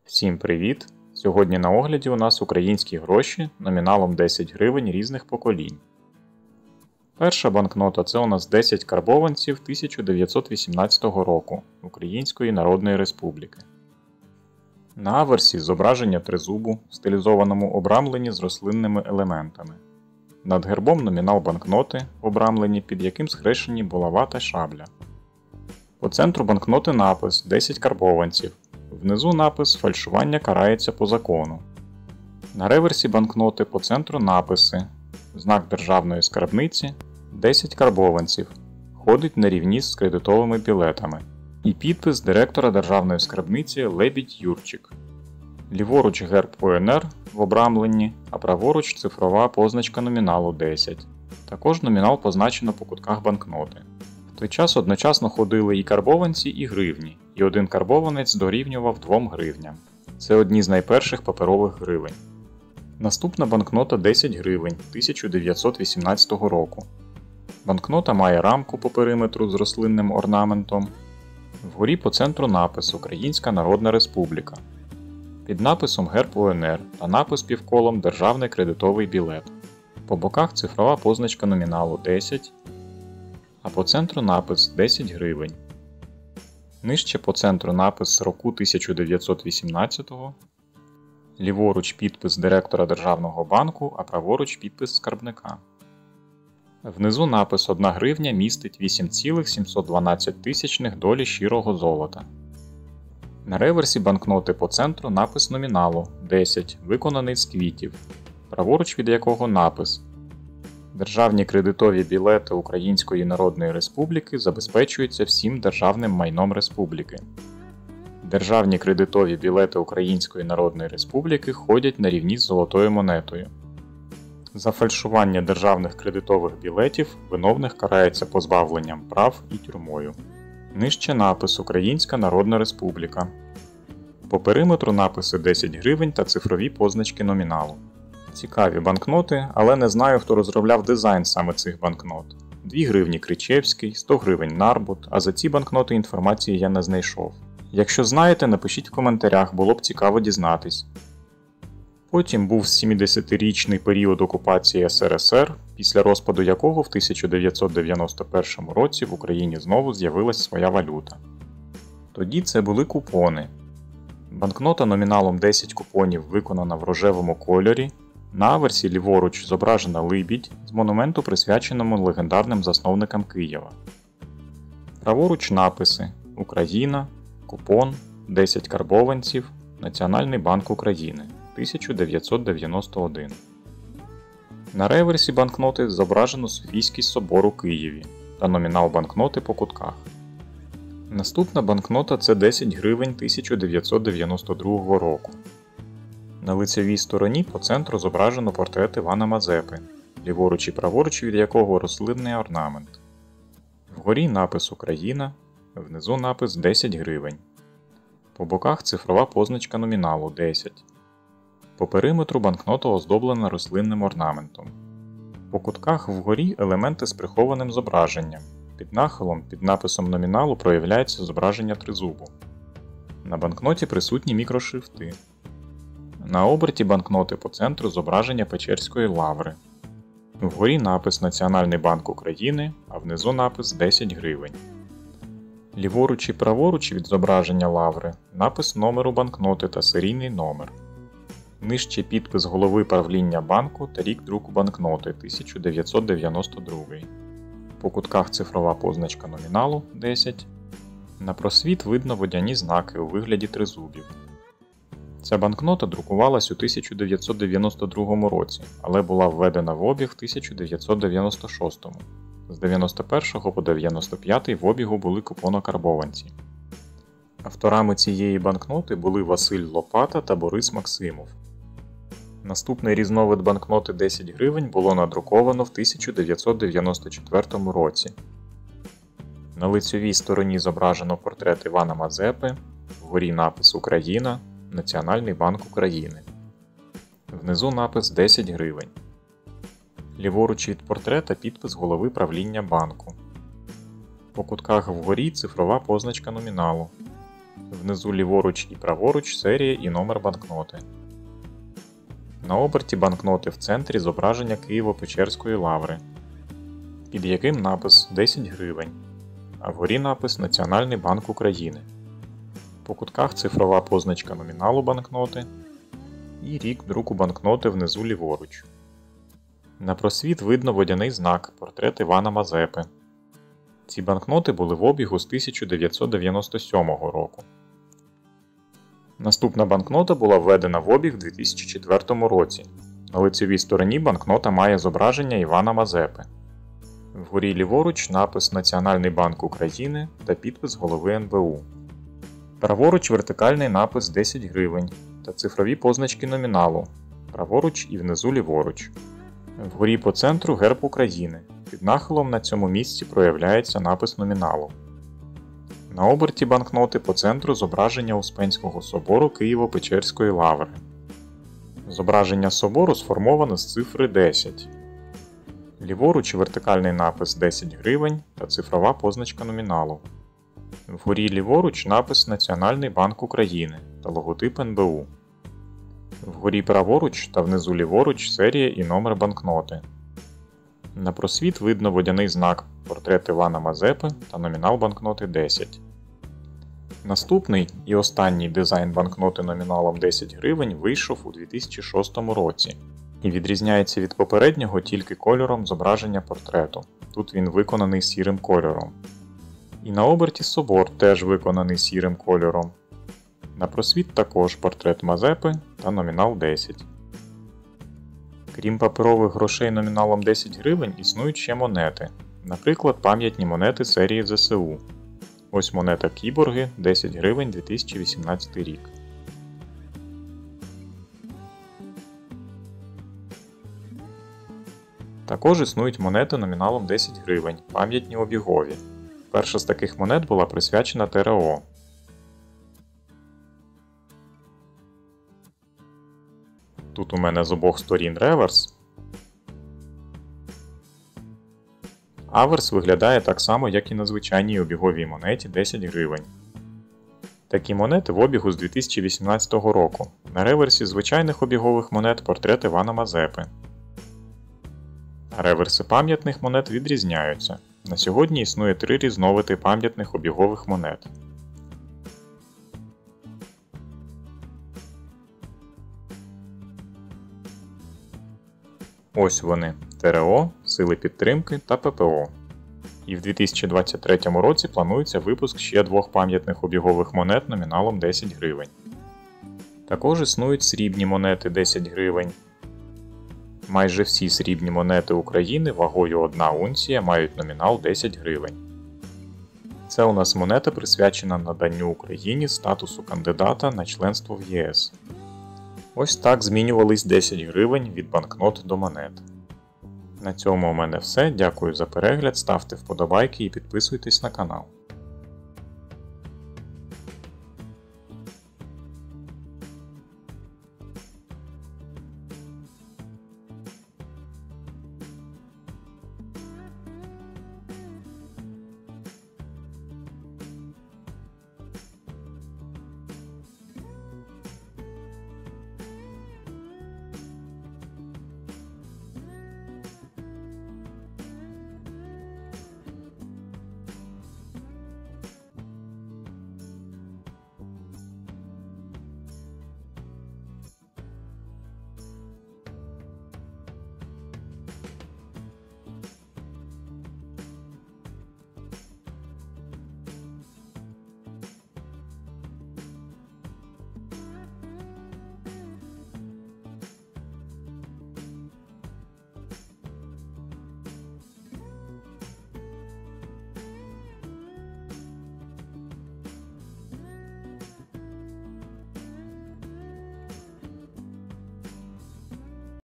Всім привіт! Сьогодні на огляді у нас українські гроші номіналом 10 гривень різних поколінь. Перша банкнота – це у нас 10 карбованців 1918 року Української Народної Республіки. На аверсі зображення тризубу в стилізованому обрамленні з рослинними елементами. Над гербом номінал банкноти, обрамлені, під яким схрещені булава та шабля. По центру банкноти напис 10 карбованців. Внизу напис «Фальшування карається по закону». На реверсі банкноти по центру написи «Знак державної скарбниці», 10 карбованців, ходить на рівні з кредитовими білетами. І підпис директора державної скарбниці Лебідь Юрчик. Ліворуч герб УНР в обрамленні, а праворуч цифрова позначка номіналу 10. Також номінал позначено по кутках банкноти. В той час одночасно ходили і карбованці, і гривні, і один карбованець дорівнював 2 гривням. Це одні з найперших паперових гривень. Наступна банкнота 10 гривень 1918 року. Банкнота має рамку по периметру з рослинним орнаментом. Вгорі по центру напис «Українська Народна Республіка». Під написом герб УНР та напис півколом «Державний кредитовий білет». По боках цифрова позначка номіналу 10, а по центру напис 10 гривень. Нижче по центру напис року 1918-го, ліворуч підпис директора Державного банку, а праворуч підпис скарбника. Внизу напис 1 гривня містить 8,712 тисячних долі щирого золота. На реверсі банкноти по центру напис номіналу 10, виконаний з квітів, праворуч від якого напис «Державні кредитові білети Української Народної Республіки забезпечуються всім державним майном Республіки. Державні кредитові білети Української Народної Республіки ходять на рівні з золотою монетою. За фальшування державних кредитових білетів виновних карається позбавленням прав і тюрмою». Нижче напис «Українська Народна Республіка». По периметру написи 10 гривень та цифрові позначки номіналу. Цікаві банкноти, але не знаю, хто розробляв дизайн саме цих банкнот. 2 гривні Кричевський, 100 гривень Нарбут, а за ці банкноти інформації я не знайшов. Якщо знаєте, напишіть в коментарях, було б цікаво дізнатись. Потім був 70-річний період окупації СРСР, після розпаду якого в 1991 році в Україні знову з'явилась своя валюта. Тоді це були купони. Банкнота номіналом 10 купонів виконана в рожевому кольорі. На аверсі ліворуч зображена Либідь з монументу, присвяченому легендарним засновникам Києва. Праворуч написи «Україна», «Купон», «10 карбованців», «Національний банк України», 1991. На реверсі банкноти зображено Софійський собор у Києві та номінал банкноти по кутках. Наступна банкнота – це 10 гривень 1992 року. На лицевій стороні по центру зображено портрет Івана Мазепи, ліворуч і праворуч від якого рослинний орнамент. Вгорі напис «Україна», внизу напис 10 гривень. По боках цифрова позначка номіналу 10. По периметру банкнота оздоблена рослинним орнаментом. По кутках вгорі елементи з прихованим зображенням. Під нахилом під написом номіналу проявляється зображення тризубу. На банкноті присутні мікрошрифти. На оберті банкноти по центру зображення Печерської лаври. Вгорі напис «Національний банк України», а внизу напис 10 гривень. Ліворуч і праворуч від зображення лаври напис номеру банкноти та серійний номер. Нижче підпис голови правління банку та рік друку банкноти 1992. По кутках цифрова позначка номіналу 10. На просвіт видно водяні знаки у вигляді тризубів. Ця банкнота друкувалась у 1992 році, але була введена в обіг в 1996. З 91 по 95 в обігу були купонокарбованці. Авторами цієї банкноти були Василь Лопата та Борис Максимов. Наступний різновид банкноти 10 гривень було надруковано в 1994 році. На лицевій стороні зображено портрет Івана Мазепи, вгорі напис «Україна», Національний банк України. Внизу напис 10 гривень. Ліворуч від портрета підпис голови правління банку. По кутках вгорі цифрова позначка номіналу. Внизу ліворуч і праворуч серія і номер банкноти. На оберті банкноти в центрі зображення Києво-Печерської лаври, під яким напис 10 гривень, а вгорі напис Національний банк України. По кутках цифрова позначка номіналу банкноти і рік друку банкноти внизу ліворуч. На просвіт видно водяний знак портрет Івана Мазепи. Ці банкноти були в обігу з 1997 року. Наступна банкнота була введена в обіг у 2004 році. На лицевій стороні банкнота має зображення Івана Мазепи. Вгорі ліворуч напис Національний банк України та підпис голови НБУ. Праворуч вертикальний напис 10 гривень та цифрові позначки номіналу, праворуч і внизу ліворуч. Вгорі по центру герб України. Під нахилом на цьому місці проявляється напис номіналу. На оберті банкноти по центру зображення Успенського собору Києво-Печерської лаври. Зображення собору сформоване з цифри 10. Ліворуч вертикальний напис 10 гривень та цифрова позначка номіналу. Вгорі ліворуч напис Національний банк України та логотип НБУ. Вгорі праворуч та внизу ліворуч серія і номер банкноти. На просвіт видно водяний знак портрет Івана Мазепи та номінал банкноти 10. Наступний і останній дизайн банкноти номіналом 10 гривень вийшов у 2006 році і відрізняється від попереднього тільки кольором зображення портрету. Тут він виконаний сірим кольором. І на оберті собор теж виконаний сірим кольором. На просвіт також портрет Мазепи та номінал 10. Крім паперових грошей номіналом 10 гривень, існують ще монети. Наприклад, пам'ятні монети серії ЗСУ. Ось монета Кіборги 10 гривень 2018 рік. Також існують монети номіналом 10 гривень, пам'ятні обігові. Перша з таких монет була присвячена ТрО. Тут у мене з обох сторін реверс. Аверс виглядає так само, як і на звичайній обіговій монеті 10 гривень. Такі монети в обігу з 2018 року. На реверсі звичайних обігових монет портрет Івана Мазепи. Реверси пам'ятних монет відрізняються. На сьогодні існує 3 різновиди пам'ятних обігових монет. Ось вони – ТрО, Сили підтримки та ППО. І в 2023 році планується випуск ще 2 пам'ятних обігових монет номіналом 10 гривень. Також існують срібні монети 10 гривень. Майже всі срібні монети України вагою 1 унція мають номінал 10 гривень. Це у нас монета присвячена наданню Україні статусу кандидата на членство в ЄС. Ось так змінювались 10 гривень від банкнот до монет. На цьому у мене все. Дякую за перегляд, ставте вподобайки і підписуйтесь на канал.